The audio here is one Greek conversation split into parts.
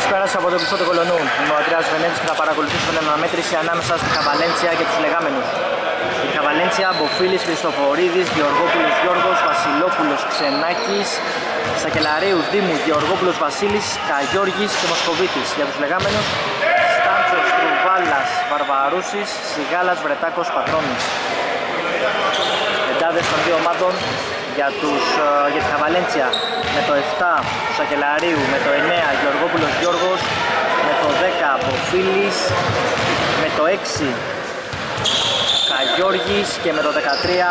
Καλησπέρα από το κλειστό του Κολονού. Είμαι ο Αντρέας Βενέτης και θα παρακολουθήσουμε την αναμέτρηση ανάμεσα στη Χαβαλέντσια και τους λεγάμενους. Η Χαβαλέντσια, Μποφίλης, Χριστοφορίδης, Γεωργόπουλος Γιώργος, Βασιλόπουλος Ξενάκης, Σακελαρίου Δήμου, Γεωργόπουλος Βασίλης, Καγιώργης και Μοσκοβίτης. Για τους λεγάμενους, Στάντσος, Τρουβάλας, Βαρβαρούσης, Σιγάλας, Βρετάκος, Πατρώνης. Εντάδες των δύο ομάδων για τη Χαβαλέντσια με το 7 του Σακελαρίου, με το 9 Γεωργόπουλος Γιώργος, με το 10 Μποφίλης, με το 6 Καγιώργης και με το 13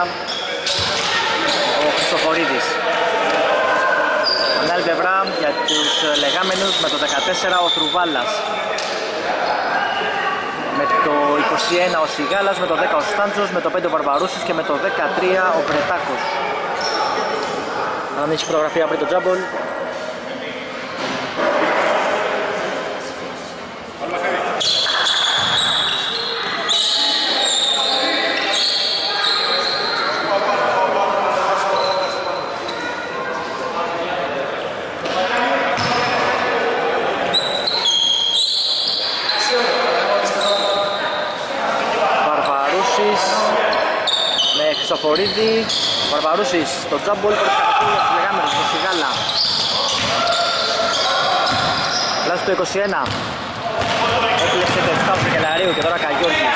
ο Χριστοφορίδης. Την άλλη πλευρά για τους λεγάμενους με το 14 ο Τρουβάλας, με το 21 ο Σιγάλας, με το 10 ο Στάντσος, με το 5 ο Βαρβαρούσης και με το 13 ο Βρετάκος. Αν έχει φωτογραφία πριν το τζάμπολ. Βαρβαρούσης με Χριστοφορίδη. Βαρβαρούσης στο τζάμπολ προς κατοχή για τους λεγάμενους, το Σιγάλα. Λάθος το 21. Έκλεψε το 7 του Σακελαρίου και τώρα Καγιώργης.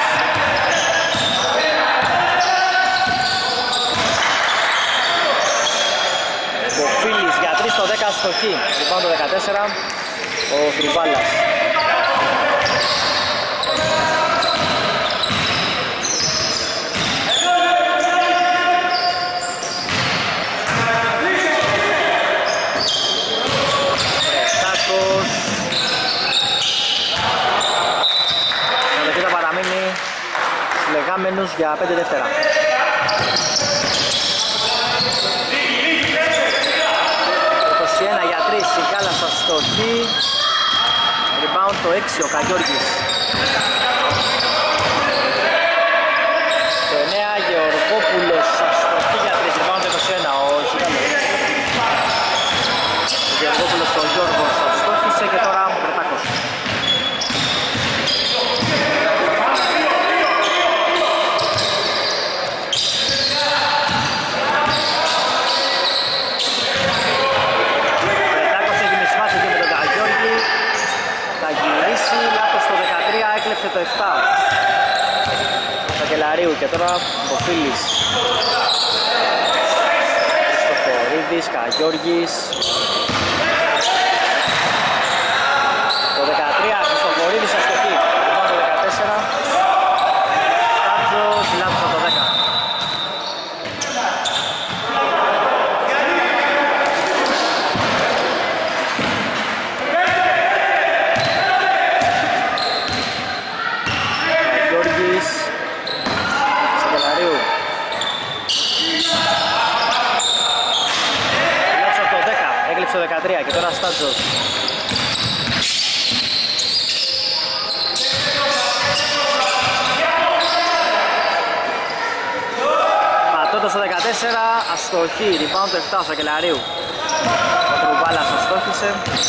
Ο Φίλης για 3 στο 10 στοχή. Λοιπόν το 14 ο Θρουβάλας. Λεγάμενους για 5 δεύτερα. 21 για 3, Σιγάλας στα στοχή. Rebound το 6 ο Καγιώργης. Το 9 Γεωργόπουλος στα στοχή για 3, rebound το 21 ο Σιγάλας. Ο Γεωργόπουλος στο Γιώργο στα στόχισε και τώρα ο Βρετάκος. Έκλεψε το 7 Σακελαρίου και τώρα ο Φίλης. Χριστοφορίδης, Καγιώργης. Το 13 Χριστοφορίδης αστοχή. Λοιπόν το 14 Στάντζος, λάθος το 10. Σακελαρίου. Λάθος το 10, έκλειψε το 13 και τώρα Στάντζος. Πατώντας το 14, αστοχή, rebound το 7 Σακελαρίου. Ο Τρουβάλας αστόχησε.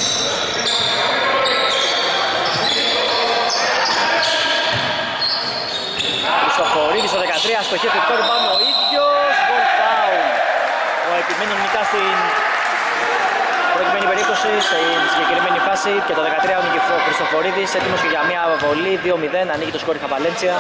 Χριστοφορίδης το 13, αστοχή θετικό rebound ο ίδιος, goal foul. Ο επιμένων νικά στην προκειμένη περίπτωση, στην συγκεκριμένη φάση και το 13 ο Χριστοφορίδης έτοιμος και για μια βολή 2-0, ανοίγει το σκόρ η Χαβαλέντσια.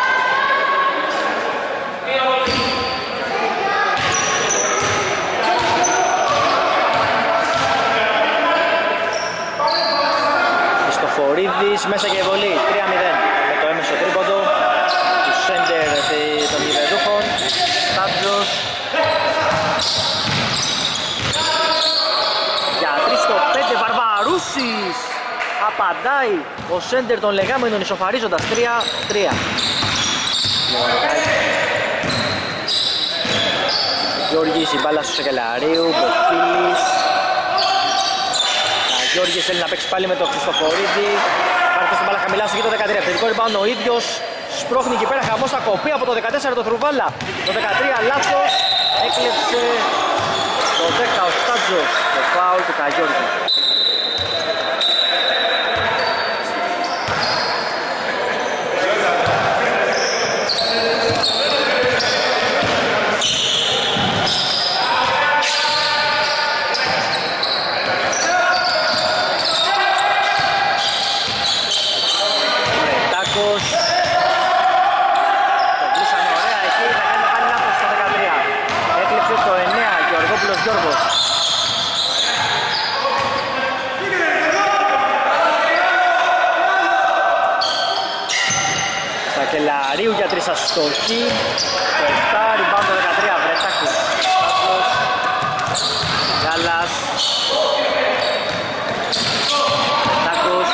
Χριστοφορίδης μέσα και η βολή 3-0 με το έμεσο τρίποντο του σέντερ των γηπεδούχων. Στάντζος για 3 στο 5 Βαρβαρούσης απαντάει ο σέντερ των λεγάμενων ισοφαρίζοντας 3-3. Γιώργης η μπάλα στο Σακελαρίου, Μποφίλης. Γιώργης θέλει να παίξει πάλι με τον Χριστοφορίδη. Πάρτε στην μπάλα χαμηλά στο γύρο 13. Θετικό rebound ο ίδιος. Σπρώχνει εκεί πέρα, χαμός θα κοπεί από το 14 το Θρουβάλα. Το 13 λάθος. Έκλεψε το 10 ο Στάντζος. Το φάουλ του Καγιώργη. Σακελαρίου για 3 αστοχή. Το 7, rebound το 13, Βρετάκος. Γάλλας. Βρετάκος.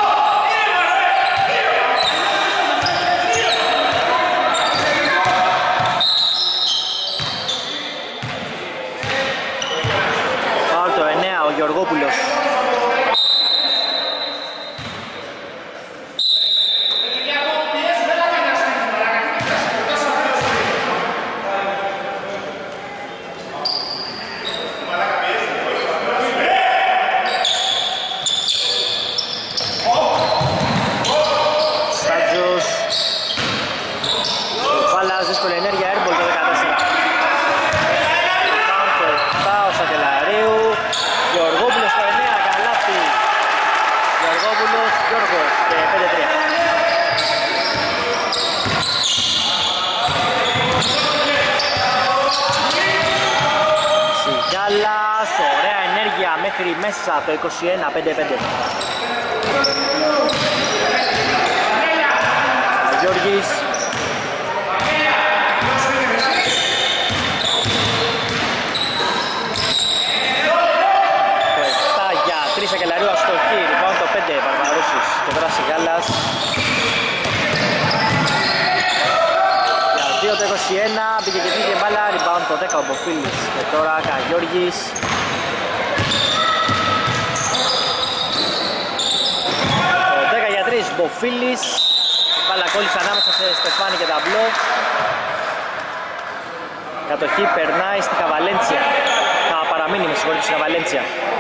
Πάω το 9, ο Γεωργόπουλος. Μέσα το 21-5-5. Ο Γιώργης. Το 7 για 3 Σακελαρίου αστοχή. Λοιπόν το 5 Βαρβαρούσης. Το βράσει Γάλλας. Για 2 το 21 πήγε και πήγε μπάλα. Rebound το 10 ο Μποφίλης. Και τώρα Καγιώργης. Μποφίλης, μπάλα κόλλησε ανάμεσα σε Στεφάνη και Ταμπλό. Κατοχή περνάει στη Καβαλέντσια. Θα παραμείνει με συγχωρείτε στη Καβαλέντσια.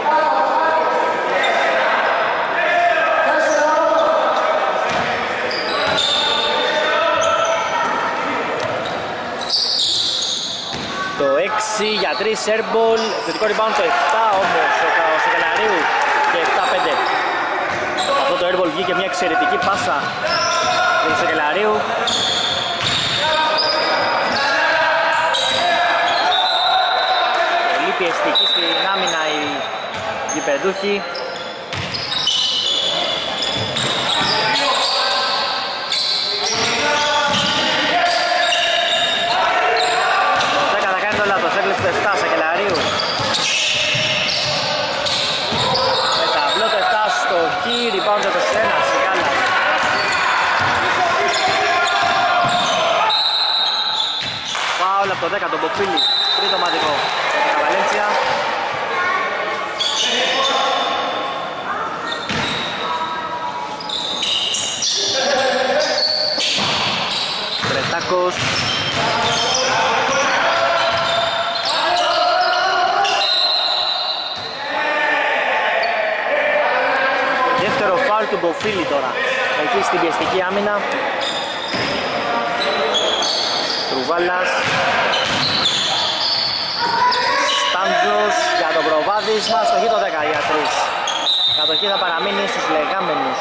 Το 6 για 3 airball, θετικό rebound το 7 όμως ο Σακελαρίου και 7-5. Αυτό το airball βγήκε μια εξαιρετική πάσα για τον Σακελαρίου. Πολύ πιεστική στην άμυνα οι γηπεδούχοι. Το 7 Σακελαρίου. Με ταμπλό το 7 στο χι, rebound το 21, Σιγάλα. Φάουλ από το 10, τον Μποφίλη, τρίτο μαδικό για την Καβαλέντσια. Βρετάκος. Του Μποφίλη τώρα, εκεί στην πιεστική άμυνα. Τρουβάλας. Στάντζος για το προβάδισμα, στοχή το 10 για 3. Κατοχή θα παραμείνει στους λεγάμενους.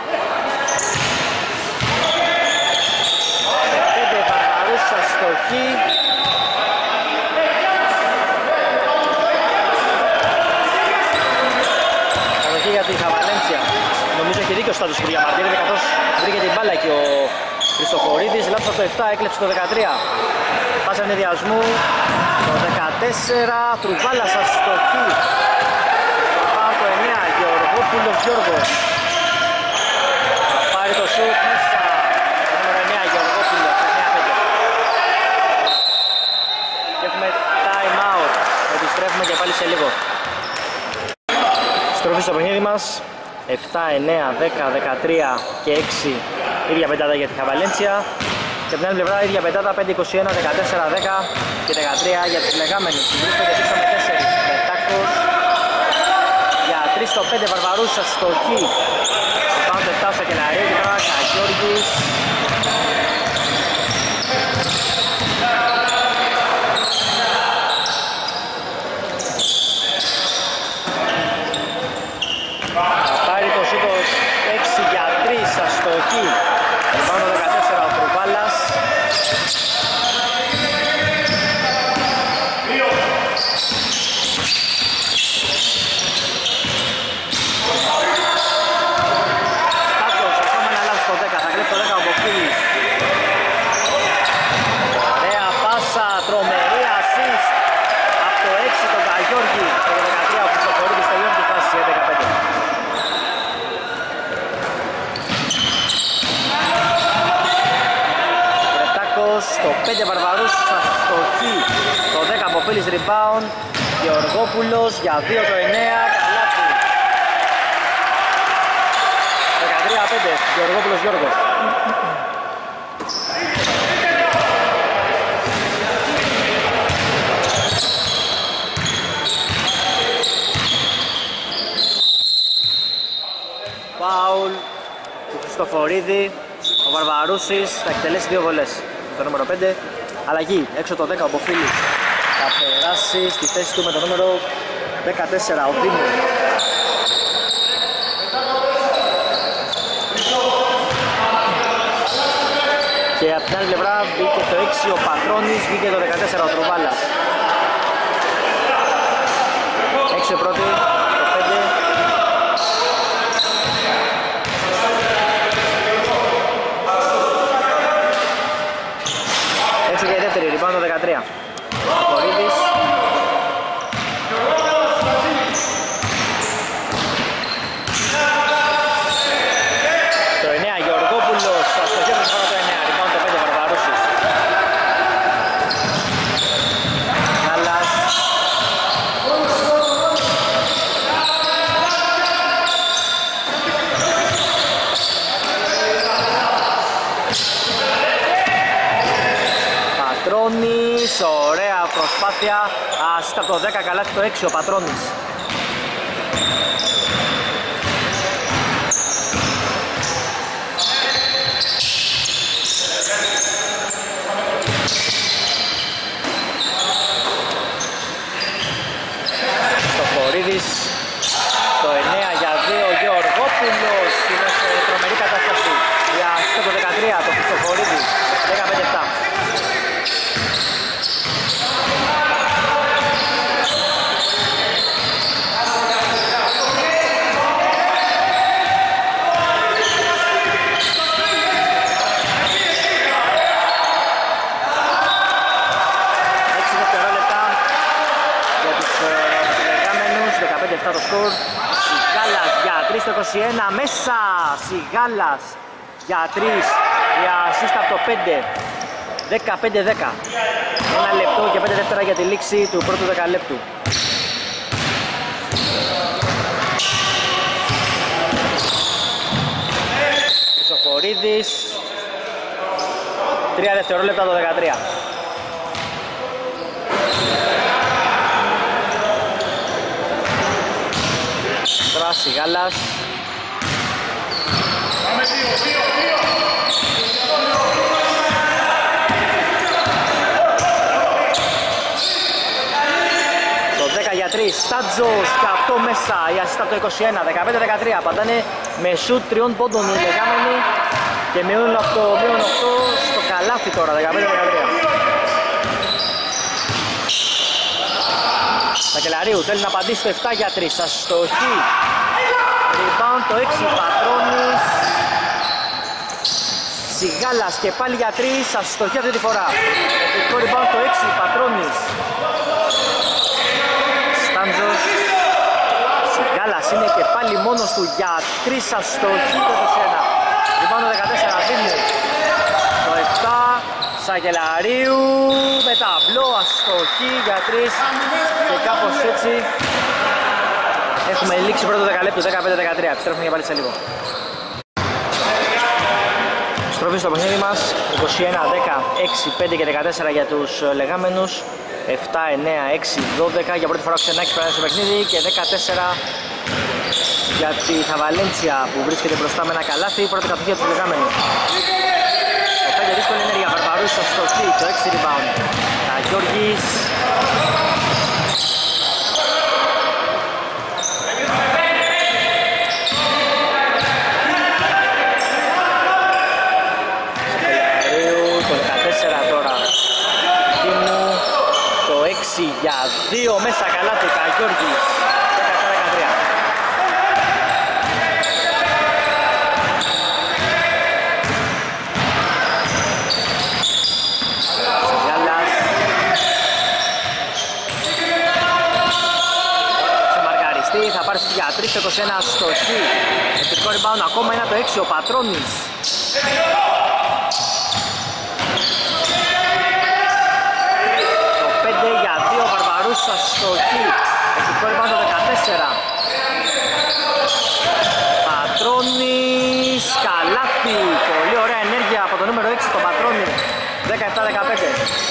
5 Βαρβαρούσα στοχή. Κατοχή για τη Χαβαλέντσια. Νομίζω έχει δίκιο ο Στάτος που διαμαρτύρεται καθώς βρήκε την μπάλα και ο Χριστοχωρίδης. Λάψα το 7, έκλεψε το 13. Πάσα ενδιασμού το 14. Τρουβάλας αστοχή. Πάω το 9. Γεωργόπουλος Γιώργος. Θα πάρει το σουτ μέσα. Το νούμερο 9 Γεωργόπουλος. 9-5. Και έχουμε time out. Επιστρέφουμε και πάλι σε λίγο. Στροφή στο παιχνίδι μας. 7, 9, 10, 13 και 6 ίδια πεντάδα για τη Χαβαλέντσια. Και από την άλλη πλευρά ίδια πεντάδα 5, 21, 14, 10 και 13 για τους λεγάμενους. Βρίσκονται πίσω με 4 Βρετάκος. Για 3 στο 5 Βαρβαρούσα στο χι. Πάνω το 7 στο Σακελαρίου και τώρα Καγιώργης. Αστοχή. Πάνω 14 ο Τρουβάλας. Στάτος, ακόμα ένα λάθος στο 10. Θα κλέψει το 10 ο Μποφίλης. 5 Βαρβαρούσης αστοχή. Το 10 Μποφίλης rebound. Γεωργόπουλος για 2 το 9. Καλάθι. 13-5. Γεωργόπουλος Γιώργος. Φάουλ του Χριστοφορίδη. Ο Βαρβαρούσης θα εκτελέσει 2 βολές. Το νούμερο 5. Αλλαγή. Έξω το 10 ο Μποφίλης. Θα περάσει στη θέση του με το νούμερο 14 ο Δήμου. Και από την άλλη πλευρά μπήκε το 6 ο Πατρώνης, μπήκε το 14 ο Τρουβάλας. 6 ο πρώτη, το 5. Έξω και η δεύτερη, rebound το 13. Κορίδης. Το 9 Γεωργόπουλος, αστοχεύει πάνω το 9, rebound το 5 Βαρβαρούσης. Γάλλας. Πατρώνης, ωραία προσπάθεια. Άστα το 10, καλάθι το 6 ο Πατρώνης. Στοχορίδης, το 9 για 2 Γεωργόπουλος. Είναι σε τρομερή κατάσταση. Για το 13 το Στοχορίδης. 15-7. Το σκορ. Σιγάλας για 3 το 21 μέσα. Σιγάλας για 3. Για assist από το 5. 15-10. 1 λεπτό και 5 δεύτερα για τη λήξη του πρώτου δεκαλέπτου. Χρυσοφορίδης. 3 δευτερόλεπτα το 13. Σιγάλας. Το 10 για 3, Στάτζος και αυτό μέσα, η ασίστα από το 21, 15-13, πατάνε με σουτ 3 πόντων οι λεγάμενοι και μειώνουν από το μείον 8 στο καλάθι τώρα, 15-13. Σακελαρίου θέλει να απαντήσει το 7 για 3, αστοχή. Rebound το 6 Πατρώνης. Σιγάλας και πάλι για 3, αστοχή αυτή τη φορά. Το rebound το 6 Πατρώνης. Στάντζος. Σιγάλας είναι και πάλι μόνος του για 3, αστοχή το 21. Rebound το 14 Δήμου. Το 7 Σακελαρίου με ταμπλό, αστοχή για 3 και κάπως έτσι έχουμε λήξει πρώτο δεκαλέπτου, 15-13. Επιστρέφουμε για πάλι σε λίγο. Στροφή στο παιχνίδι μας, 21, 10, 6, 5 και 14 για τους λεγάμενους, 7, 9, 6, 12 για πρώτη φορά ο Ξενάκης περάσει στο παιχνίδι και 14 για τη Χαβαλέντσια που βρίσκεται μπροστά με ένα καλάθι, πρώτη κατοχή για τους λεγάμενους. Το 5 δύσκολη ενέργεια, Βαρβαρούσης στο στοχή, το 6 rebound. Γιώργης. Για 2 μέσα καλά του Καγιώργης. 17-13. Σιγάλας. Ξεμαργαριστεί, θα πάρει για 3 το 21 στοχή. Επιθετικό rebound ακόμα ένα το 6 ο Πατρώνης. αστοχή. Επιθετικό rebound το 14. Πατρώνης, καλάθι. Πολύ ωραία ενέργεια από το νούμερο 6 το Πατρώνη. 17-15.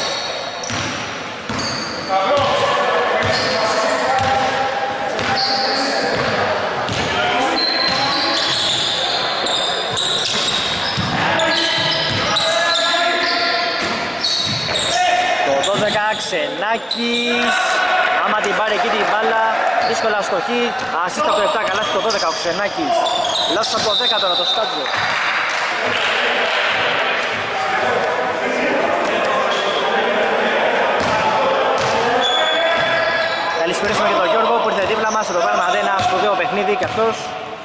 Το 12 Ξενάκης. Άμα την πάρει εκεί την μπάλα, δύσκολα αστοχή. Ασίστα το 7, καλάθι το 12 ο Ξενάκης. Λάθος από το 10 τώρα το Στάτζο. Καλησπέρισουμε και τον Γιώργο που ήρθε δίπλα μας. Εδώ πέρα ένα σπουδαίο παιχνίδι και αυτός.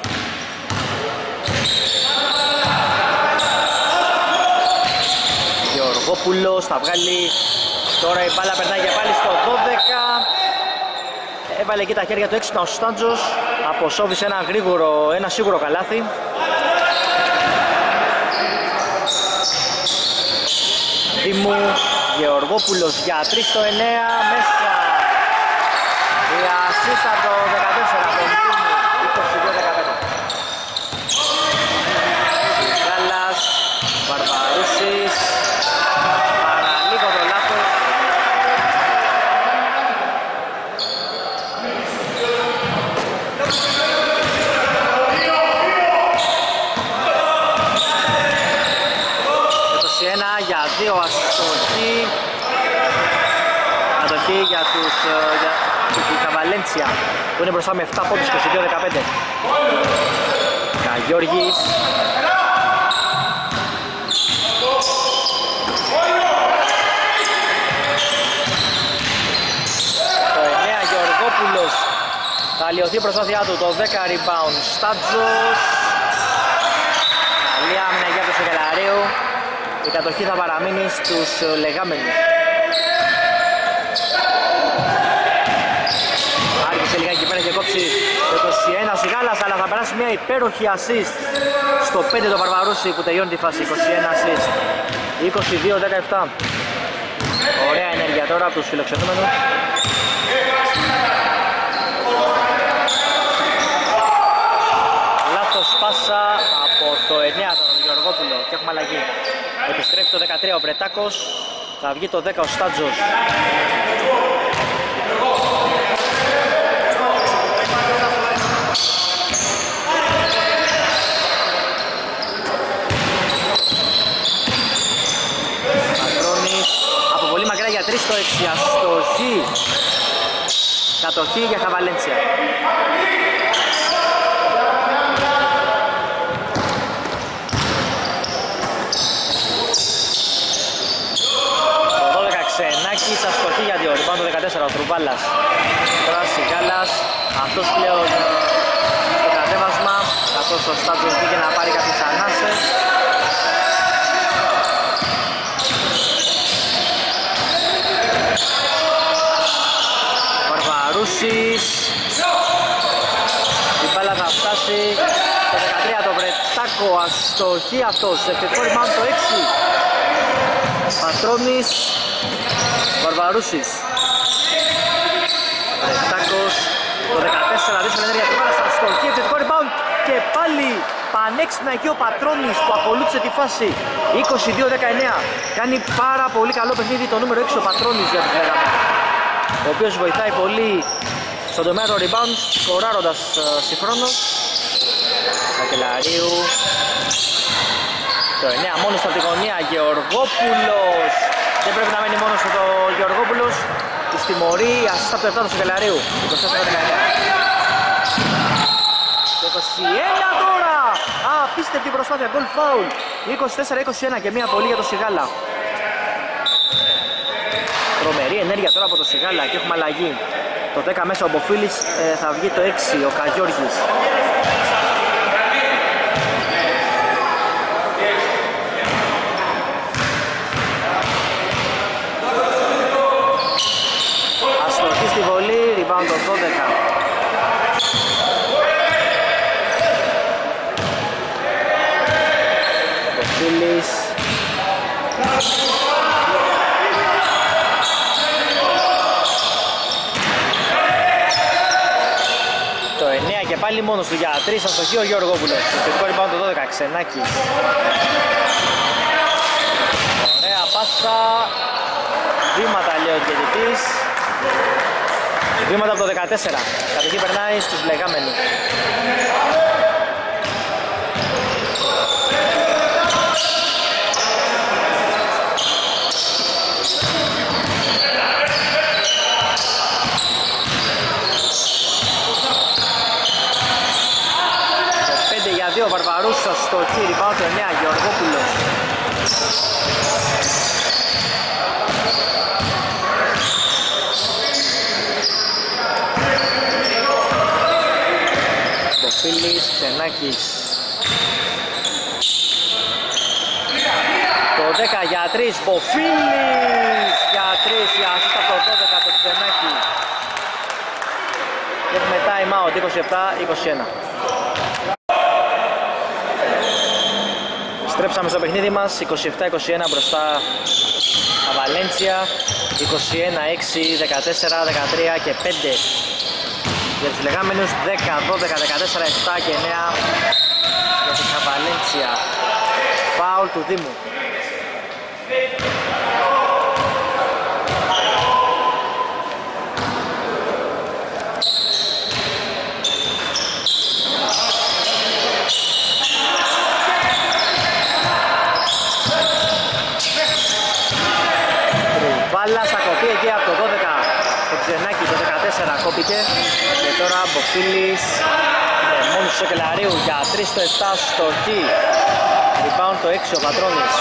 Γεωργόπουλος θα βγάλει. Τώρα η μπάλα περνάει και πάλι στο 12. Έβαλε εκεί τα χέρια του έξυπνα ο Στάντζος. Αποσόβησε ένα σίγουρο καλάθι. Δήμου Γεωργόπουλος για 3 στο 9 μέσα. Η ασίστα το 14 από Δήμου 22-15. Γάλλας, Βαρβαρούσης. Παραλίγο το λάθος. Για 2 αστοχή. Αστοχή για τη Καβαλέντσια που είναι μπροστά με 7 πόντους 22-15. Καγιώργης. Το 9 Γεωργόπουλος. Θα αλλοιωθεί η προσπάθειά του. Το 10 rebound Στάτζος. Καλή άμυνα για τον Σοκελαρίου. Η κατοχή θα παραμείνει στους λεγάμενους. Άρχισε λιγάκι πέρα και κόψει το 21 ο Σιγάλας, αλλά θα περάσει μια υπέροχη assist στο 5 το Βαρβαρούση που τελειώνει τη φάση. 21 assist. 22-17. Ωραία ενέργεια τώρα από τους φιλοξενούμενους. Λάθος πάσα από το 9 τον Γεωργόπουλο και έχουμε αλλαγή. Επιστρέφει το 13 ο Βρετάκος, θα βγει το 10 ο Στάτζος. Πατρώνης από πολύ μακριά για 3 στο 6, αστοχή. Κατοχή για Καβαλέντσια. Ξενάκης, αστοχή για 2, λοιπόν το 14 ο Τρουβάλας. Τώρα Σιγάλας, αυτός πλέον στο κατέβασμα, καθώς ο Στάτζος βγήκε να πάρει κάποιες ανάσες. Βαρβαρούσης. Η μπάλα θα φτάσει στο 13 το Βρετάκο, αστοχή αυτός, επιθετικό rebound το 6. Πατρώνης. Βαρβαρούσης. Βρετάκος. Το 14 δύσκολη ενέργεια του Μάρας στο επιθετικό rebound και πάλι πανέξυπνα εκεί ο Πατρώνης που ακολούθησε τη φάση. 22-19. Κάνει πάρα πολύ καλό παιχνίδι το νούμερο 6 ο Πατρώνης για τους λεγάμενους, ο οποίος βοηθάει πολύ στον τομέα των rebound, σκοράροντας συγχρόνως. Σακελαρίου. Το 9 μόνο στα τη γωνία, Γεωργόπουλος. Δεν πρέπει να μένει μόνος του το Γεωργόπουλος. Της τιμωρεί, ασίστα από το 7 του Σοκελαρίου. 24-19. Το 21 τώρα. Απίστευτη προσπάθεια, goal foul. 24-21 και μία πολύ για το Σιγάλα. Τρομερή ενέργεια τώρα από το Σιγάλα και έχουμε αλλαγή. Το 10 μέσα ο Μποφίλης, θα βγει το 6 ο Καγιώργης. Αστοχή στη βολή, rebound το 12. Μποφίλης. πάλι μόνος του για 3, αστοχή ο Γεωργόπουλος. Το θετικό rebound το 12, Ξενάκης. Ωραία πάσα. Βήματα λέει ο διαιτητής. Βήματα από το 14. Κατοχή περνάει στους λεγάμενους. Ο Βαρβαρούσος στο χείρι, πάνω το 9, Γεωργόπουλος. Μποφίλης, Ξενάκης. Το 10 για 3, Μποφίλης για 3, η ασίστα από το 12 το Ξενάκη. Και έχουμε time out 27-21. Στρέψαμε στο παιχνίδι μας, 27-21 μπροστά τα Βαλένσια, 21-6, 14, 13 και 5 για τους λεγάμενους, 10, 12, 14, 7 και 9 για την Βαλένσια. Φάουλ του Δήμου. Μπάλα θα κοπεί εκεί από το 12 το Ξενάκη, το 14 κόπηκε και τώρα Μποφίλης μόνος του Σοκελαρίου για 3 στο 7 στο χ. Rebound το 6 ο Πατρώνης.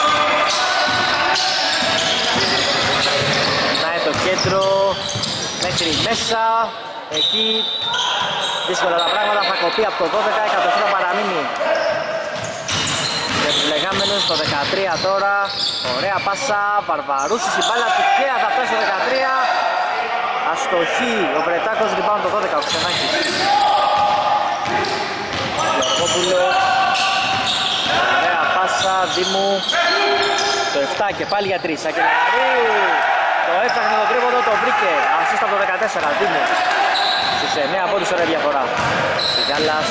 Νάει το κέντρο μέχρι μέσα, εκεί δύσκολα τα πράγματα, θα κοπεί από το 12, η κατοχή θα παραμείνει για τους λεγάμενους. Το 13 τώρα, ωραία πάσα, Βαρβαρούσης, η μπάλα τυχαία θα φτάσει στο 13, αστοχή ο Βρετάκος, rebound το 12 ο Ξενάκης. Γεωργόπουλος, ωραία πάσα, Δήμου, το 7 και πάλι για 3, Σακελαρίου, το έφτιαχνε το τρίποντο, το βρήκε, ασίστα από το 14, Δήμου, στους 9 από τις ωραία διαφορά. Σιγάλας.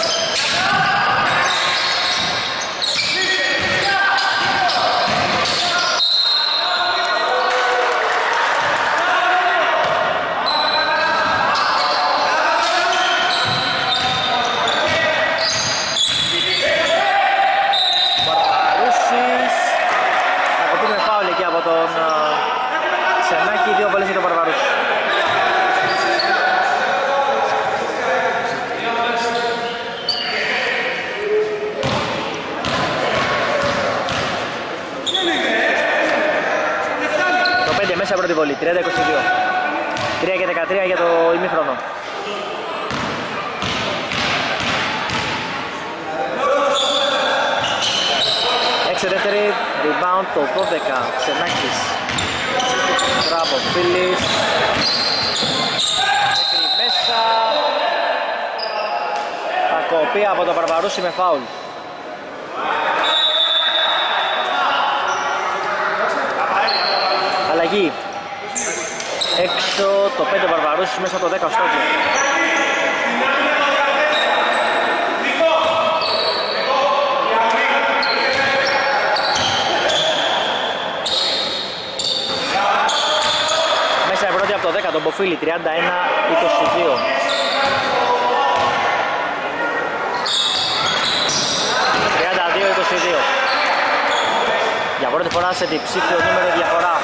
Σε πρώτη βολή, 30-22. 3 και 13 για το ημίχρονο. Έξι δεύτερη, rebound το 12, Ξενάκης. Μπράβο, Φίλης. Μέχρι μέσα. Θα κοπεί από το Βαρβαρούσι με φάουλ. Αλλαγή. Έξω το 5 Βαρβαρούσης, μέσα το 10 ο Στόκερ. Μέσα η πρώτη από το 10 τον Μποφίλη, 31-22. Για πρώτη φορά σε διψήφιο νούμερο διαφορά.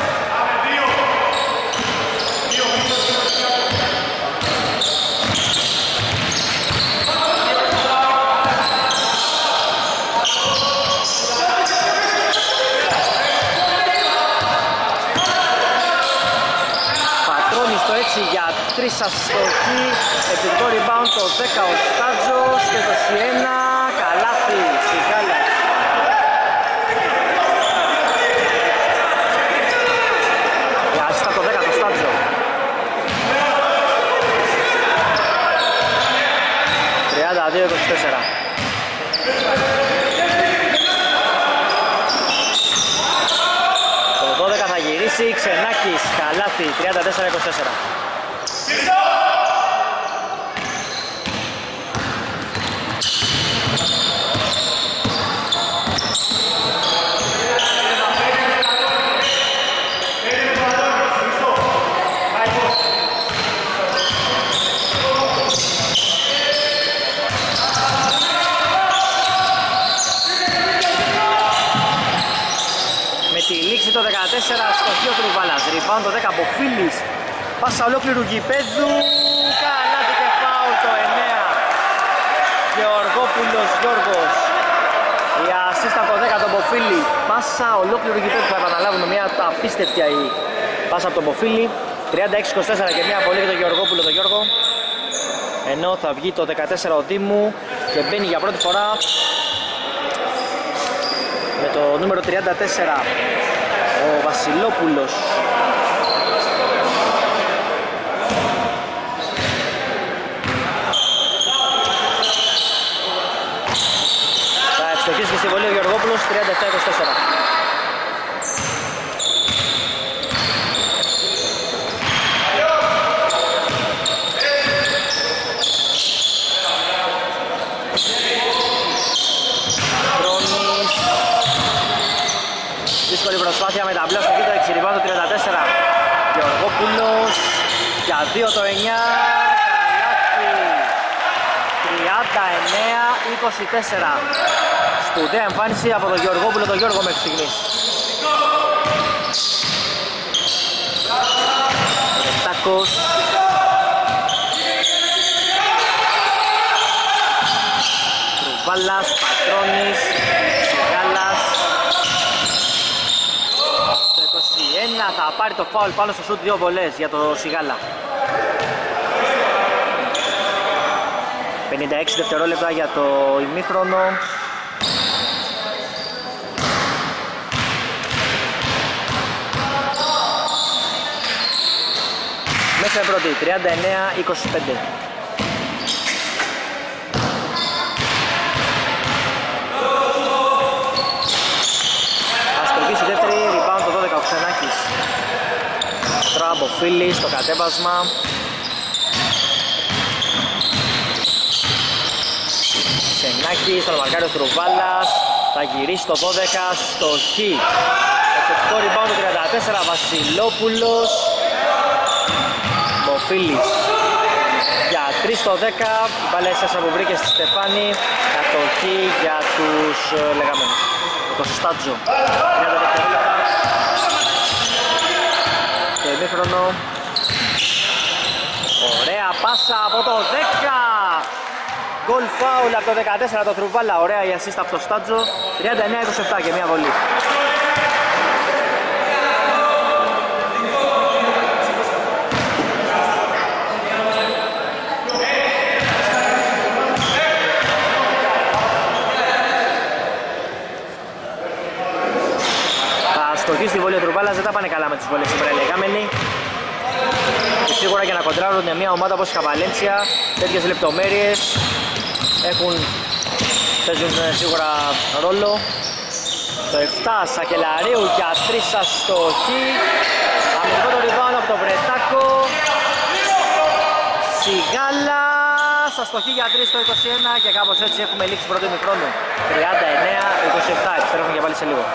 Πατρώνει στο 6 για 3 αστοχή. Επιθετικό rebound το 10 ο Στάτζος και το 21 καλάθι Σιγάλας. Άστα το 10 το Στάτζο. 32-24. Το 12 θα γυρίσει, Ξενάκης, καλάθι, 34-24. το 14, στοχείο του Ρουβάλας. Rebound το 10 από Φίλης. Πάσα ολόκληρου γηπέδου. Καλάτι και φάουλ το 9. Γεωργόπουλος Γιώργος. Η ασίστα το 10 τον Μποφίλη. Πάσα ολόκληρου γηπέδου. Θα επαναλάβουμε μια απίστευτη πάσα από τον Μποφίλη. 36-24 και μια βολή για τον Γεωργόπουλο τον Γιώργο. Ενώ θα βγει το 14 ο Δήμου και μπαίνει για πρώτη φορά με το νούμερο 34 ο Βασιλόπουλος. Θα ευστοχίσει και στη βολή ο Γεωργόπουλος 37-24. Δύσκολη προσπάθεια με τα μπλε στο κοίτο, εξηρυπάνω το 34. Γεωργόπουλος για 2 το 9. Καλάθι. 39-24. Σπουδαία εμφάνιση από τον Γεωργόπουλο τον Γιώργο μέχρι στιγμής. Ρετάκος. Τρουβάλας, Πατρώνης, Σιγάλας. Το 21 θα πάρει το φάουλ πάνω στο σουτ, 2 βολές για το Σιγάλα. 56 δευτερόλεπτα για το ημίχρονο. Μέσα η πρώτη, 39-25. Αστροφή στη δεύτερη, rebound το 12 ο Ξενάκης. Τράμπο Φίλης στο κατέβασμα. Ξενάκης, στον μαρκάριο Τρουβάλας. Θα γυρίσει το 12 στο Χ. Εξαιρετικό rebound το 34, Βασιλόπουλος. Φίλης για 3 στο 10, η μπάλα έσασα που βρήκε στη Στεφάνη, κατοχή για τους λεγόμενους, το Στάτζο. 30 δευτερόλεπτα, το ημίχρονο, ωραία πάσα από το 10, γκολ φάουλ από το 14 το Τρουβάλα, ωραία η ασίστα από το Στάτζο, 39-27 και μια βολή. Στοχή στη βολή ο Τρουβάλας, δεν τα πάνε καλά με τις βολές σήμερα οι λεγάμενοι. Και σίγουρα για να κοντράρουν μια ομάδα όπως η Καβαλέντσια, τέτοιες λεπτομέρειες παίζουν σίγουρα ρόλο. Το 7 Σακελαρίου για 3 αστοχή. Αμυντικό το rebound από τον Βρετάκο. Σιγάλας, αστοχή για 3 στο 21 και κάπως έτσι έχουμε λήξει πρώτο ημιχρόνο. 39-27, επιστρέφουμε και πάλι σε λίγο.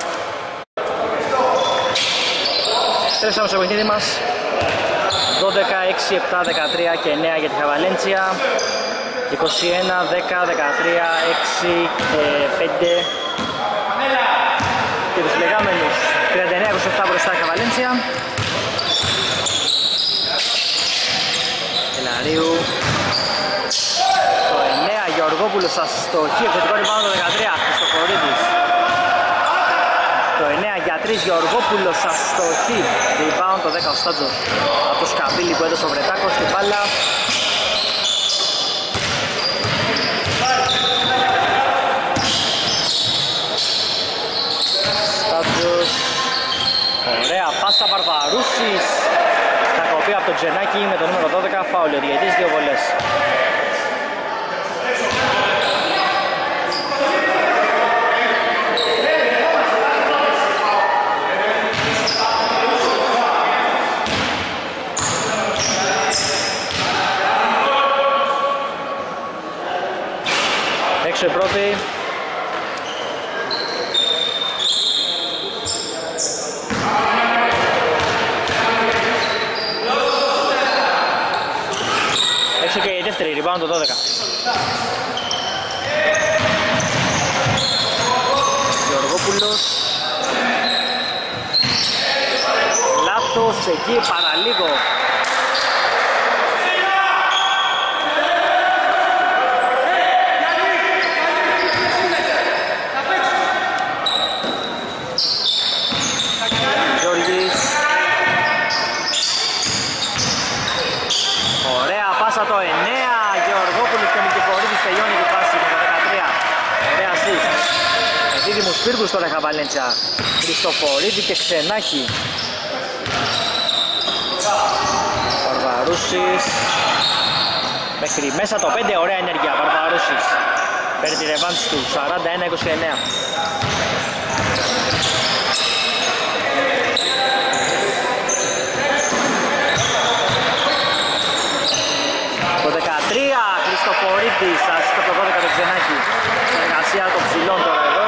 Τρέψαμε στο παιχνίδι μας 12, 6, 7, 13 και 9 για τη Καβαλέντσια, 21, 10, 13, 6 και 5 και τους λεγάμενους 39, 27 μπροστά η Καβαλέντσια. Ελαρίου, το 9 Γεωργόπουλος αστοχή, επιθετικό rebound το 13 Χριστοφορίδης. Το 9 για 3 Γεωργόπουλος αστοχή, rebound το 10 ο Στάτζος από το σκαμπίλι που έδωσε ο Βρετάκος στην μπάλα. Στάτζος, ωραία πάσα Μπαρβαρούσης, θα κοπεί από το Ξενάκη με το νούμερο 12, φάουλ ο διαιτής, 2 βολές. Έξω η πρώτη. Έξω και η δεύτερη, rebound το 12. Γεωργόπουλος. εκεί, παραλίγο. Γιώργης. Ωραία πάσα το 9, Γεωργόπουλος και Νικηφορίδης τελειώνει τη φάση με το 13. Ωραία assist. Δίδυμους πύργους τώρα η Βαλένθια. Χριστοφορίδη και Ξενάχη. Βαρβαρούσης. Μέχρι μέσα το 5, ωραία ενέργεια. Βαρβαρούσης. Παίρνει τη ρεβάνση του, 41-29. Το 13, Χριστοφορίδης, ασύστο το 12 το Ξενάχη. Εργασία των ψηλών τώρα εδώ.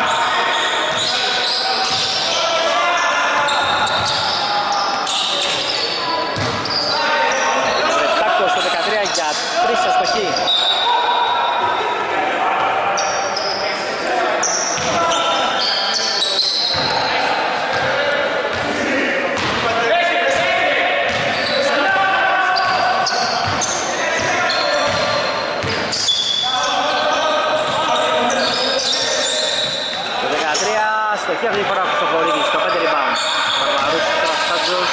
Βρετάκος το 13 για 3 αστοχή. Στοχή αυτή τη φορά από το Φορίδης, το 5 rebound. Παρβαρούς, Τραστάτζος.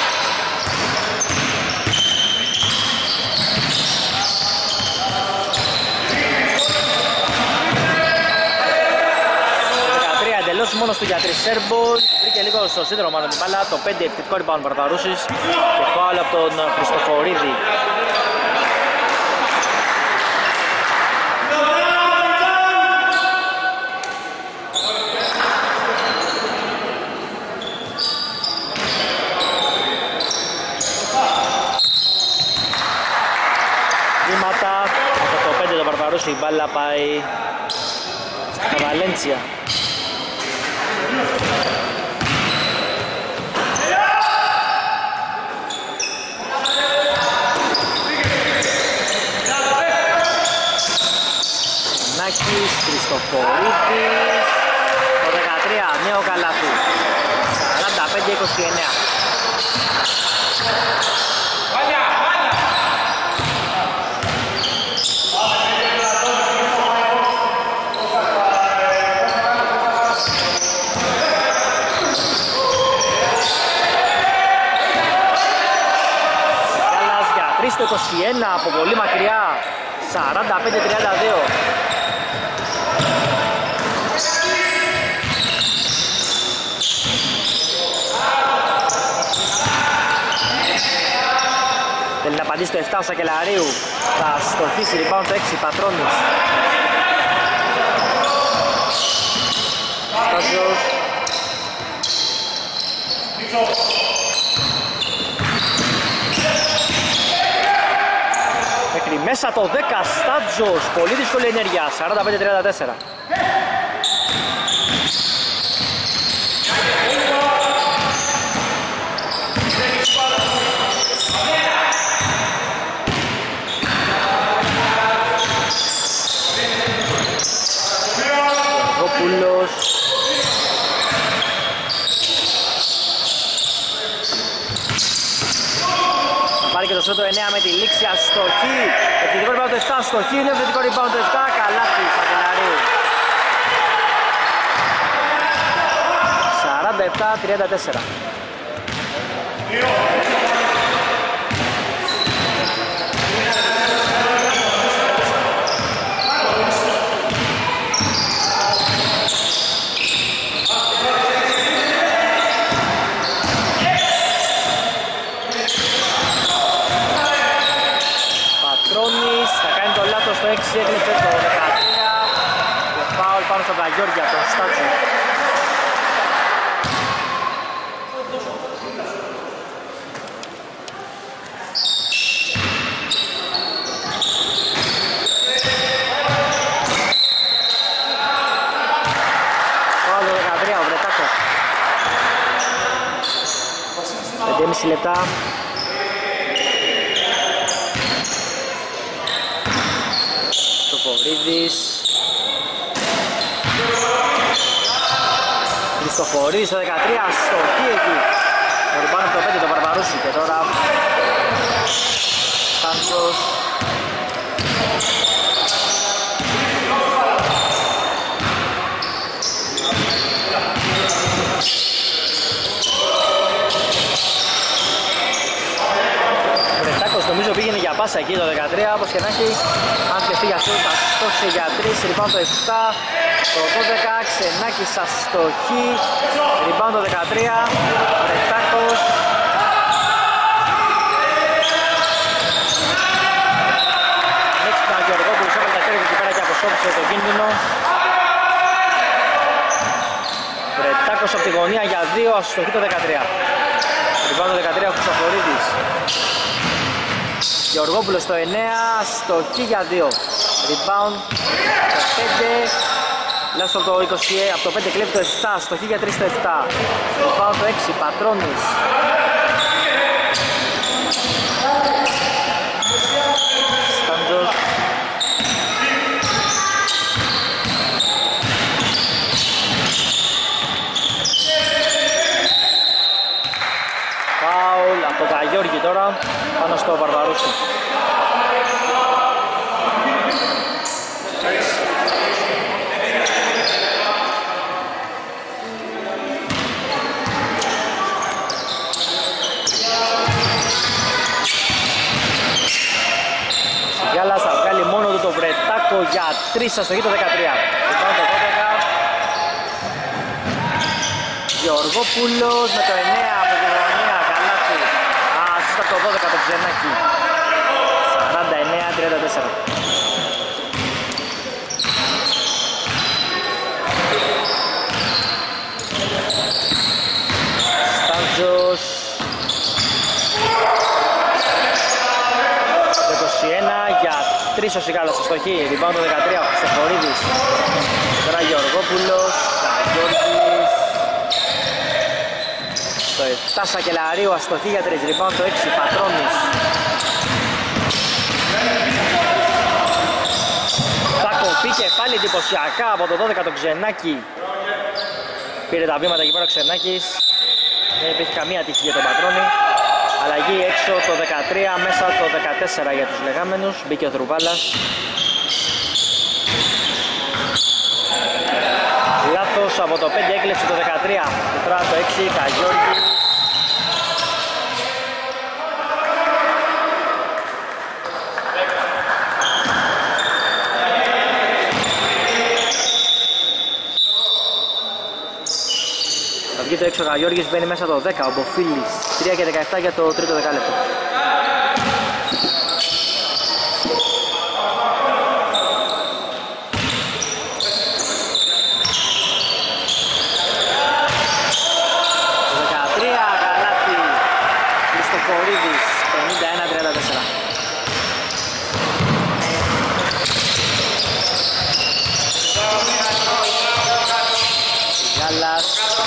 Το 13 εντελώς μόνος του για 3 σέρμπολ. Βρήκε λίγο στο σύνδρομο μάλλον την μπάλα. Το 5 επιθετικό rebound Παρβαρούσης. Και φάουλ από τον Χριστοφορίδη. Από το 5 το Παρβαρούσι η μπάλα πάει στα Βαλένθια. Νάκης, Χριστοφορίδης. Το 13 νέο καλάθι, 45-29. Στο 21 από πολύ μακριά, 45-32. Θέλει να απαντήσει το 7 ο Σακελαρίου, θα στοχίσει rebound το 6 Πατρώνης. Στάζος. Μέχρι μέσα το 10 Στάτζος, πολύ δύσκολη ενέργεια, 45-34. Γεωργόπουλος. Πάρει και το σώτο 9 με τη λήξη, αστοχή. Επιθετικό rebound το 7, αστοχή, είναι επιθετικό rebound το 7, καλάθι Σακελαρίου. 47-34. Στο 6 έκλειψε το 13 και φάουλ πάνω στον Καγιώργια, τον Στάτσο. Φάουλ το 13 ο Βρετάκο. 5,5 λεπτά. Χριστοφορίδης. Χριστοφορίδης το 13, στοχή εκεί. Ριμπάουντ από το 5 το Βαρβαρούσι και τώρα Σάντος. Βρετάκος νομίζω πήγαινε για πάσα εκεί το 13, όπως και να έχει. Αν σκεφτεί για αυτό, θα στόχισε για 3, rebound το 7, το 12, Ξενάκης αστοχή, rebound το 13, Βρετάκος. Νέξινα Γεωργόπουλος έβαλε τα χέρια εκεί πέρα και αποσώπησε το κίνδυνο. Βρετάκος από τη γωνία για 2, αστοχή το 13. Rebound το 13 ο Χρυσοφορίδης. Γεωργόπουλος το 9, αστοχή για 2. Rebound το 5, λάθος από το 20, από το 5 κλέβει το 7, αστοχή για 3 το 7. Rebound το 6, Πατρώνης. Στάντζος. Φάουλ από τον Καγιώργη τώρα, πάνω στο Βαρβαρούσι. Γιάλας θα βγάλει μόνο του το Βρετάκο για 3, αστοχή το 13. Πάνω το 12. Γεωργόπουλος με το 9 από τη γωνία, καλάθι. Ασίστα το 12 το Ξενάκη. 49-34. Στάντζος. 21 για 3 ο Σιγάλας στο στοχή. Rebound το 13 ο Χρυσοφορίδης. Τώρα Γεωργόπουλος, Καγιώργης. Το 7 Σακελαρίου, αστοχή για 3. Rebound το 6 Πατρώνης. Θα κοπεί και πάλι εντυπωσιακά από το 12 το Ξενάκη. Πήρε τα βήματα εκεί πέρα ο Ξενάκης. Δεν υπήρχε καμία τύχη για τον Πατρώνη. Αλλαγή έξω το 13, μέσα το 14 για τους λεγάμενους. Μπήκε ο Δρουβάλας. Λάθος από το 5, έκλεψε το 13. Και τώρα το 6, Καγιώργη. Θα βγει το έξω ο Καγιώργης, μπαίνει μέσα το 10, ο Μποφίλης. 3 και 17 για το τρίτο δεκάλεπτο. Το 13, καλάθι, Χριστοφορίδης, 51-34. Γάλλας.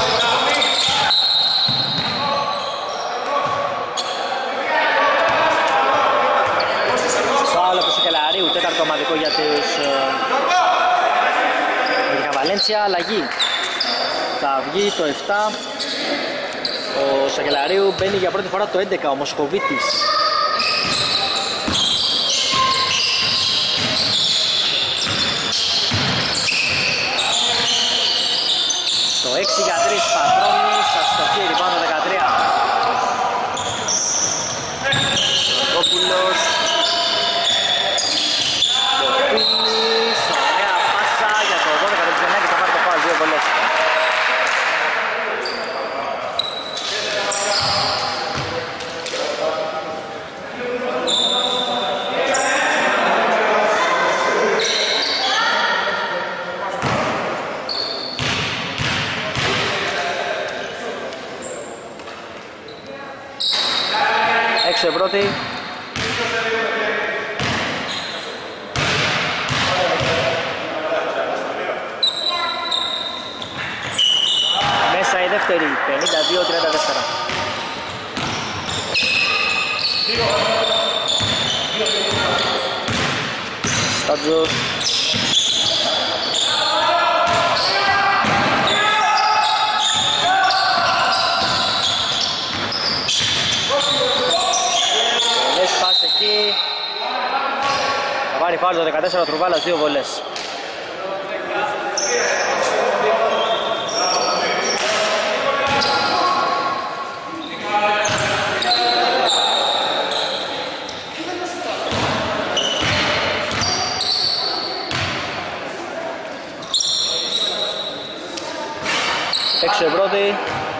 Τέταρτο ομαδικό για την Βαλένσια, αλλαγή. Θα βγει το 7, ο Σακελαρίου μπαίνει για πρώτη φορά το 11, ο Μοσκοβίτης. Το 6 για 3, Πατρώνης, αστοχή, rebound το 13. Ρόπουλος. Ωραία πάσα για το 12 το Ξενάκη, θα πάρει το φάουλ, 2 βολές. Έξω η πρώτη. Μέσα η δεύτερη, 52-34. Στάντζος. φάουλ, το 14 Τρουβάλας, 2 βολές. Έξω η πρώτη.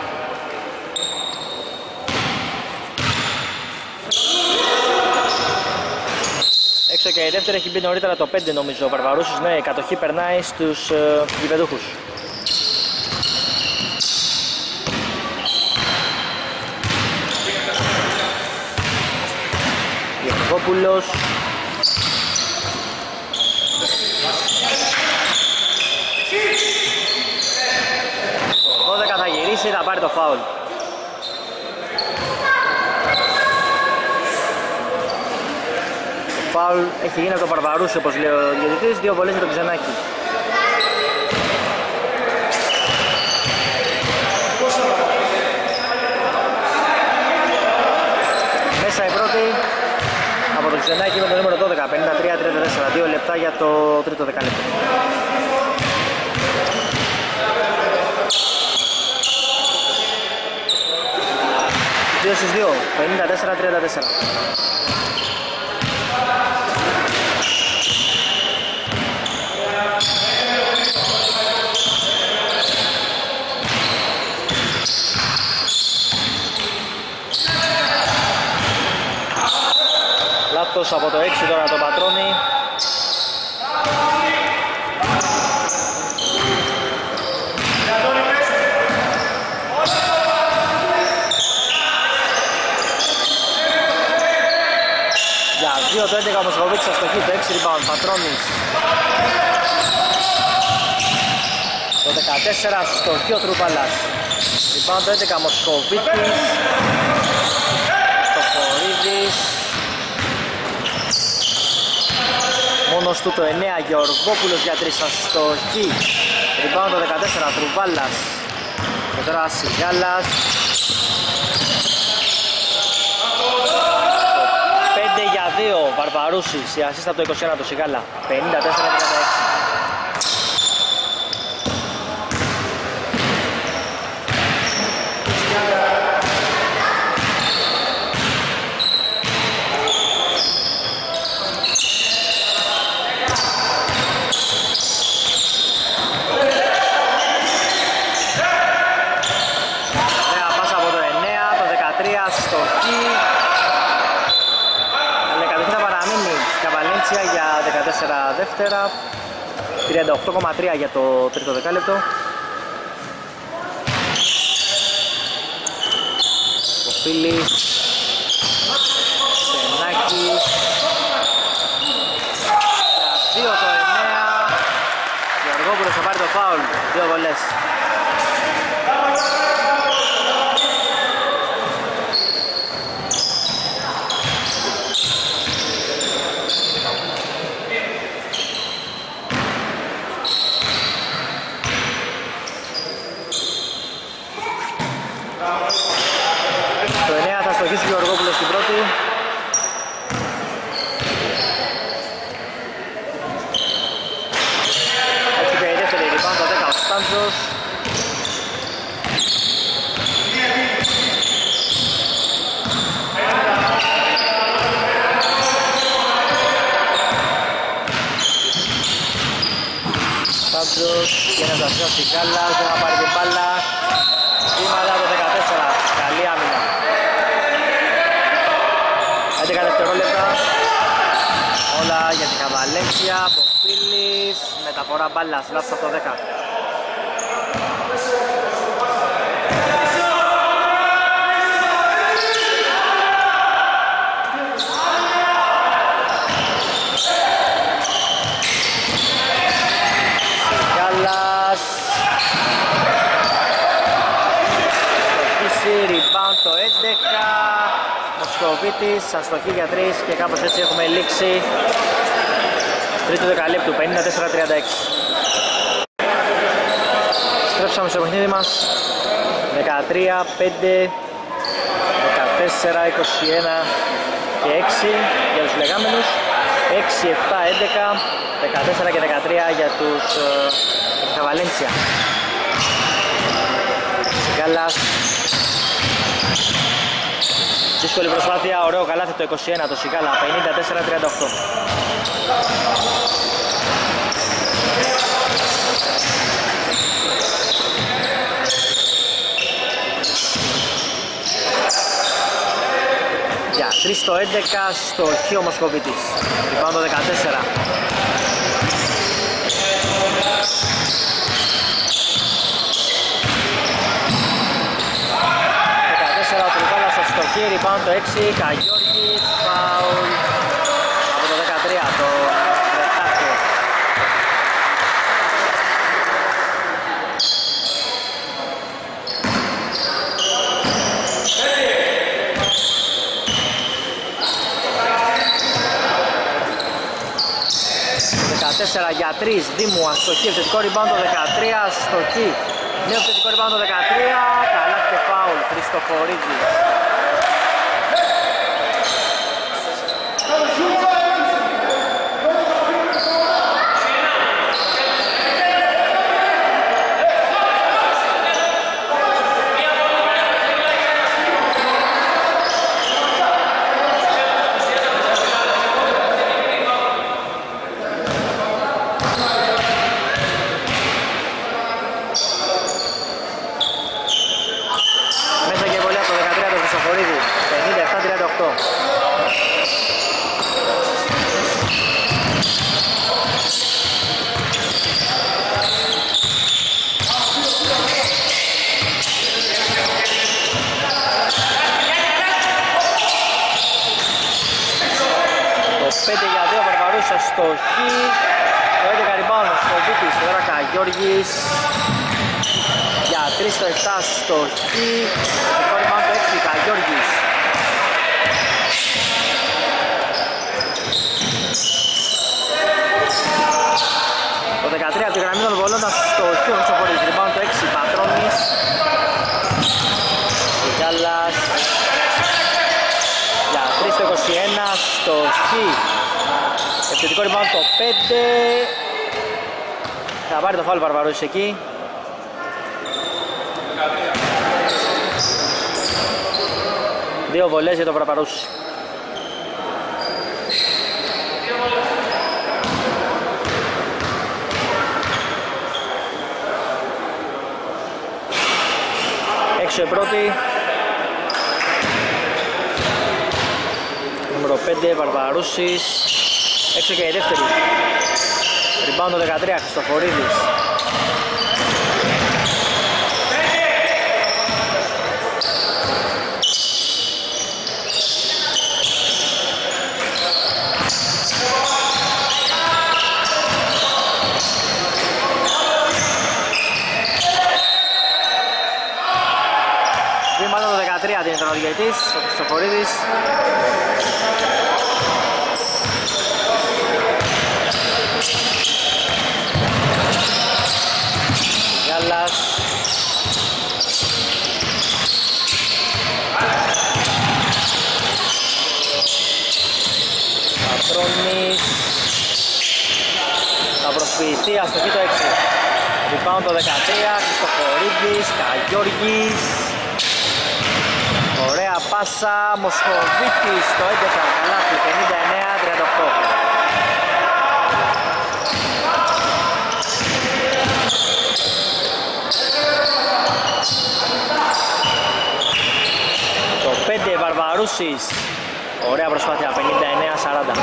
Έξω και η δεύτερη, έχει μπει νωρίτερα το 5 νομίζω ο Βαρβαρούσης. Ναι, η κατοχή περνάει στους γηπεδούχους. Γεωργόπουλος. Θα γυρίσει, θα πάρει το φάουλ. Το φάουλ έχει γίνει από τον Βαρβαρούσο, όπως λέει ο διαιτητής, 2 βολές για τον Ξενάκη. Μέσα η πρώτη από τον Ξενάκη με το νούμερο 12, 53-34, 2 λεπτά για το τρίτο δεκάλεπτο. Δύο στις 2, 54-34. Λάθος από το 6 τώρα το Πατρώνη. Το 11 ο Μοσχοβίτης αστοχή, το 6 rebound, Πατρώνης. Το 14 αστοχή ο Τρουπαλάς. Rebound το 11 Μοσχοβίτης. Στοχορίδης. Μόνος του το 9 Γεωργόπουλος για 3 αστοχή. Rebound το 14 Τρουπαλάς. Και τώρα Σιγάλας. Βαρβαρούσης, η ασίστα από το 21 το Σιγάλα, 54-36. Νέα πάσα από το 9, το 13 στο χι. Για 14 δεύτερα, 38,3 για το τρίτο δεκάλεπτο. Ο Φίλης, Σενάκης, 2 το 9, Γεωργόπουλος θα πάρει το φάουλ, 2 βολές. Ο Γεωργόπουλος στην πρώτη. Έτσι και η δεύτερη rebound το 10 ο Στάντζος. Στάντζος και ένας δασιός στην Κάλλας, δεν θα πάρει την μπάλα. Βήματα το 14, καλή άμυνα. 11 δευτερόλεπτα. Όλα για την Καβαλένσια. Ποφίλης. Μεταφορά μπάλας. Λάθος από το 10. Σιγάλας. Rebound το 11. Μοσχοβίτης, αστοχή για 3 και κάπως έτσι έχουμε λήξει τρίτο δεκαλέπτου, 54-36. Στρέψαμε στο παιχνίδι μας, 13, 5, 14, 21 και 6 για τους λεγάμενους. 6, 7, 11, 14 και 13 για τη Βαλένσια. Σιγκάλας. Δύσκολη προσπάθεια, ωραίο καλάθι το 21 το Σιγκάλα, 54-38. Για 3 στο 11 στο Χ ο Μοσκοβίτης. Rebound το 14. Στο χέρι, rebound το 6, Καγιώργης, φάουλ από το 13, το Λεπτάκο. Το 14 για 3, Δήμου, αστοχή, επιθετικό rebound το 13, αστοχή. Νέο επιθετικό rebound το 13, καλά και φάουλ, Χριστοφορίδης. Στο Χ, το 11 rebound στο Βίτης, τώρα Καγιώργης για 3 στο 7 στο Χ, το rebound το 6, Καγιώργης. Το 13 από τη γραμμή των βολών στο Χ, ο Χρυσοφορής, rebound το 6, Πατρώνης, Σιγκάλας για 3 στο 21 στο Χ. Επιθετικό rebound το 5. Θα πάρει το φάουλ Βαρβαρούσης εκεί. Δύο βολές για τον Βαρβαρούση. Έξω η πρώτη. Νούμερο 5 Βαρβαρούσης. Έξω και η δεύτερη. Rebound το 13, Χριστοφορίδης. Rebound το 13, δίνει τον οδηγητής, ο Χριστοφορίδης. Πατρώνης. Θα προσποιηθεί, αστοχή το 6. Rebound το 13, Χριστοφορίδης, Καγιώργης. Ωραία πάσα, Μοσκοβίτης το 11, καλάθι, 59-38. Το 5 Βαρβαρούσης. Ωραία προσπάθεια, 59-40.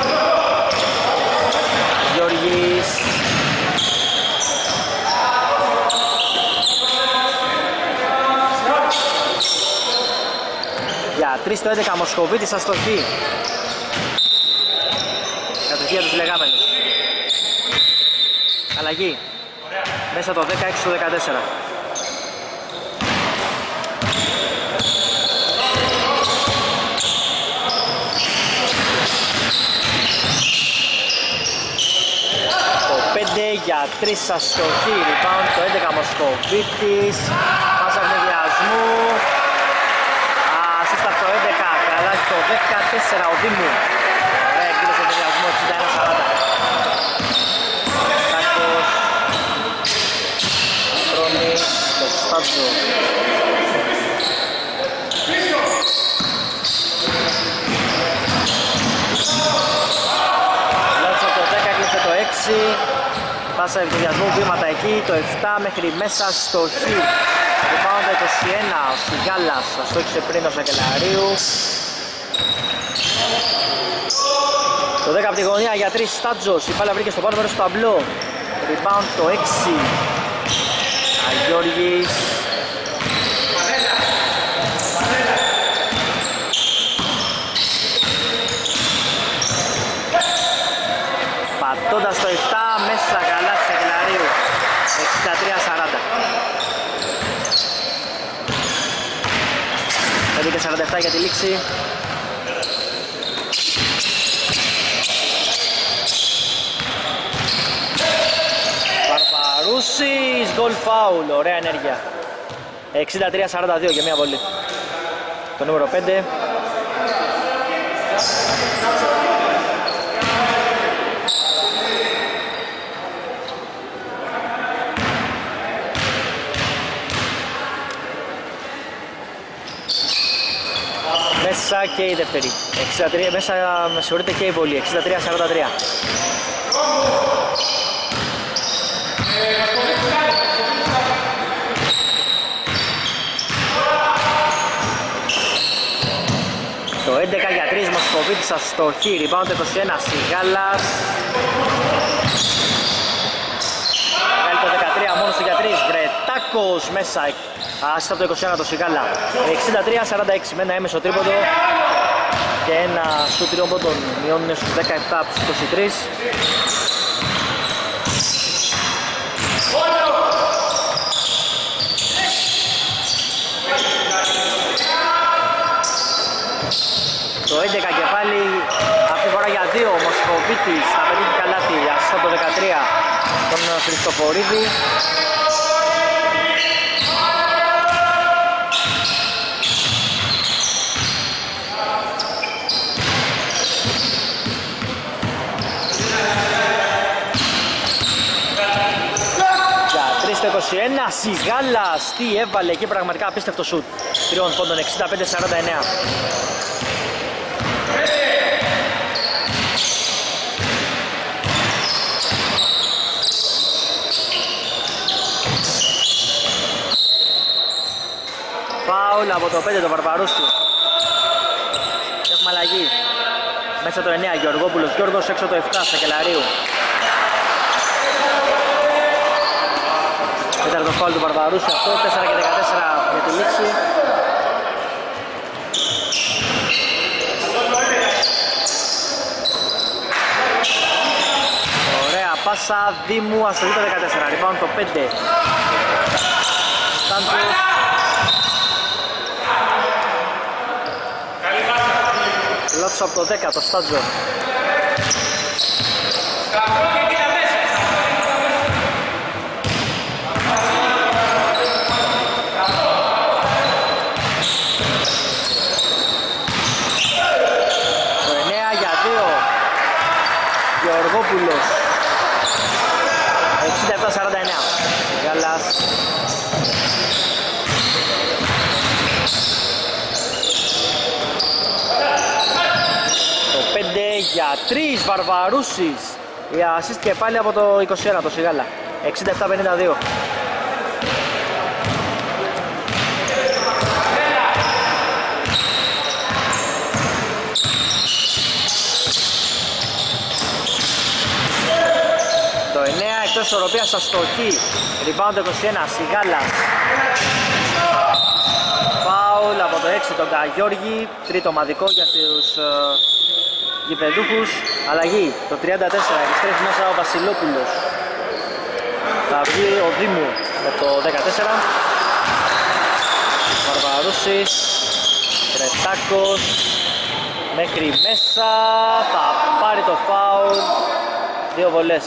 Γιώργης. Για 3 στο 11 Μοσκοβίτης αστοχή. Κατοχή για τους λεγάμενους. Αλλαγή. Μέσα το 10, 6 στο 14. Για 3 αστοχή, rebound το 11 Μοσκοβίτης. Πάσα ευνηδιασμού. Ασίστα το 11, καλά το 14 ο Δήμου. Ωραία εκδήλωση ευνηδιασμού. ρυθμό 61-40. Τάκος, Τρώνης, το Στάτζο. Λότσο το 10, έκλεισε το 6. Πάσα ευκαιριασμού, βήματα εκεί, το 7 μέχρι μέσα στο χ. Rebound 21, ο Σιγάλας, αστόχισε πριν ο Σακελαρίου. Το 10 από τη γωνία για 3 Στάτζος, η μπάλα βρήκε στο πάνω μέρος του ταμπλό. Rebound το 6, Αγιώργης. Πατώντας το 7, μέσα καλά της Σακελαρίου, 63-40. 5:47 για τη λήξη. Παρπαρούσης, γκολ φάουλ, ωραία ενέργεια. 63-42 και μία βολή. Το νούμερο 5. Μέσα και η δεύτερη. 63, μέσα με συγχωρείτε και η βολή. 63-43. Το 11 για 3 Μοσχοβίτης αστοχή. Rebound 21 Σιγάλας. Βγάλει το 13 μόνος του για 3. Γκρετάκος μέσα. Άστα το 21 το Σιγάλα. 63-46 με ένα έμεσο τρίποντο και ένα σου τριών πόντων. Μειώνουν στους 17 από τους 23. Το 11 και πάλι αυτή φορά για 2 ο Μοσχοβίτης θα πετύχει καλάθι. Άστα το 13 τον Χριστοφορίδη. Το 21, Σιγάλας, τι έβαλε εκεί, πραγματικά απίστευτο σουτ. 3 πόντων, 65-49. Φάουλ από το 5 το Βαρβαρούσου. Έχουμε αλλαγή. Μέσα το 9, Γεωργόπουλος Γιώργος, έξω το 7, Σακελαρίου. Τέταρτο φάουλ του Βαρβαρούσου αυτό, 4 και 14 για τη λήξη. Ωραία πάσα Δήμου, αστοχή το 14, rebound το 5. Στάντου. Λότσο από το 10, το Στάντζο. Γεωργόπουλος 67-49. Γαλάς. Το 5 για 3 Βαρβαρούσης. Η assist και πάλι από το 21 το Σιγάλα. 67-52. Εκτός ισορροπίας στα στοχή. Rebound 21, Σιγάλας. Φάουλ από το 6 τον Καγιώργη. Τρίτο ομαδικό για τους γηπεδούχους. Αλλαγή το 34, επιστρέφει μέσα ο Βασιλόπουλος. Θα βγει ο Δήμου με το 14. Βαρβαρούσης. Κρετάκος. Μέχρι μέσα. Θα πάρει το φάουλ. 2 βολές.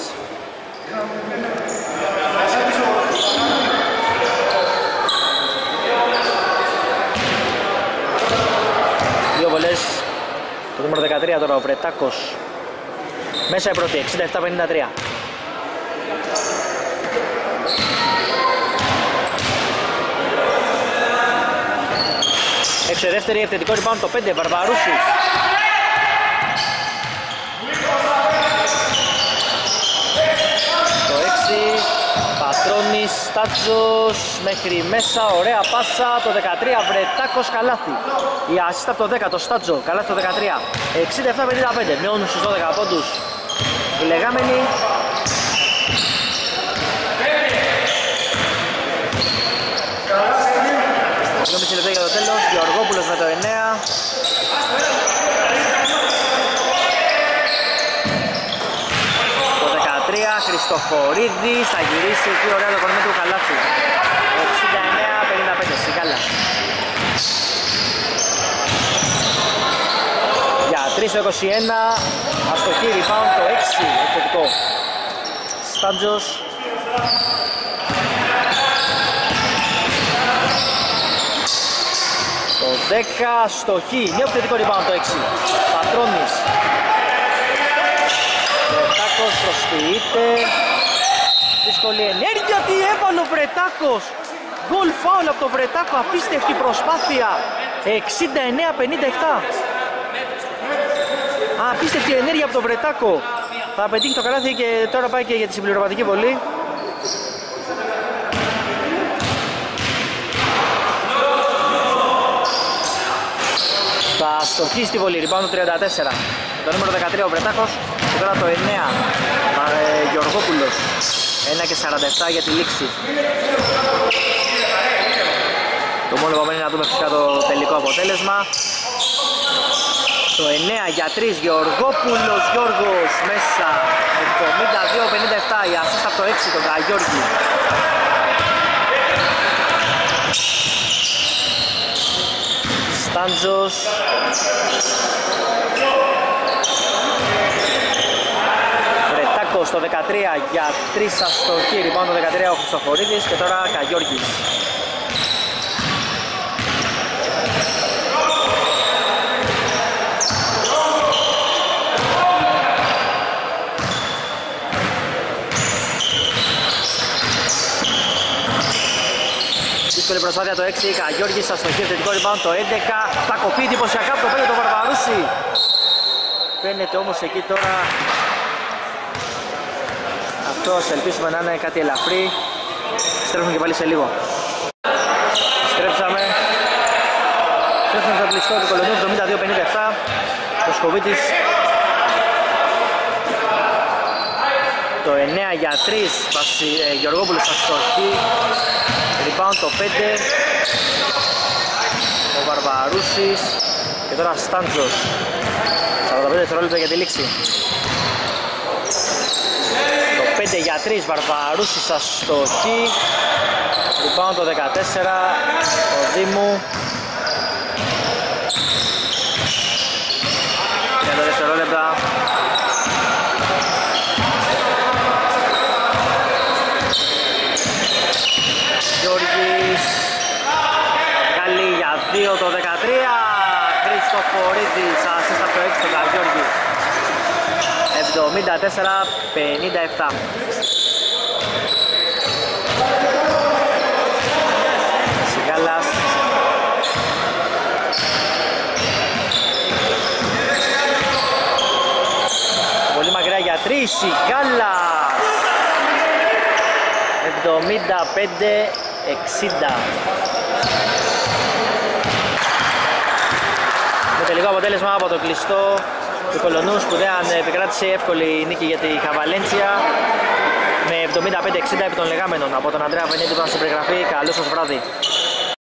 Δύο βολές, το νούμερο 13 τώρα ο Βρετάκος. Μέσα η πρώτη, 67-53. Έξω η δεύτερη, ευθετικό rebound το 5, Βαρβαρούσης. Το 6, Πατρώνης, Στάτζος μέχρι μέσα, ωραία πάσα, το 13, Βρετάκος, καλάθι. Η ασίστα από το 10, το Στάτζο, καλάθι το 13, 67-55, μειώνουν στους 12 πόντους οι λεγάμενοι. 2,5 λεπτά για το τέλος, Γεωργόπουλος με το 9. Το 13, Χριστοφορίδης, θα γυρίσει εκεί ωραία το κορμί του καλάθι. 69-55, Σιγάλα. Για 3 το 21, αστοχή, rebound το 6, επιθετικό. Στάντζος. Το 10, αστοχή, νέο επιθετικό rebound το 6, Πατρώνης. Βρετάκος προσποιείται. Δύσκολη ενέργεια, τι έβαλε ο Βρετάκος. Γκολ φάουλ από τον Βρετάκο, απίστευτη προσπάθεια. 69-57. Απίστευτη ενέργεια από τον Βρετάκο. Θα πετύχει το καλάθι και τώρα πάει και για τη συμπληρωματική βολή. Θα στοχίσει τη βολή, rebound το 34. Το νούμερο 13 ο Βρετάκος και τώρα το 9 Γεωργόπουλος. 1:47 για τη λήξη. Το μόνο που μένει να δούμε φυσικά το τελικό αποτέλεσμα. Το 9 για 3 Γεωργόπουλος, Γιώργος μέσα. 72-57, η ασίστα από το 6 τον Καγιώργη. Στάντζος. Βρετάκος το 13 για 3 αστοχή, rebound το 13 ο Χριστοφορίδης και τώρα Καγιώργης. Δύσκολη προσπάθεια το 6, Καγιώργης αστοχή, θετικό rebound το 11, θα κοπεί εντυπωσιακά από το 5 το Βαρβαρούση. Φαίνεται όμως εκεί τώρα, αυτό ας ελπίσουμε να είναι κάτι ελαφρύ. Στρέφουμε και πάλι σε λίγο. Στρέψαμε στο κλειστό του Κολονίου, 72-57, ο Σκοβίτης. Το 9 για 3, Γεωργόπουλος αστοχή. Rebound το 5, ο Βαρβαρούσης και τώρα Στάντζος. 45 δευτερόλεπτα για τη λήξη. Το 5 για 3, Βαρβαρούσης αστοχή. Rebound το 14, ο Δήμου. 30 δευτερόλεπτα. Γιώργης βγάλει για 2 το 13, Χριστοφορίδης ασίστα από το 6 το Καγιώργη. 74-57. Σιγάλας. Πολύ μακριά για 3, Σιγάλας. 75-60. Με τελικό αποτέλεσμα από το κλειστό του Κολονού, σπουδαία επικράτησε εύκολη νίκη για τη Χαβαλέντσια με 75-60 επί των λεγάμενων. Από τον Ανδρέα Βενίδη που ήταν στην περιγραφή. Καλό σας βράδυ.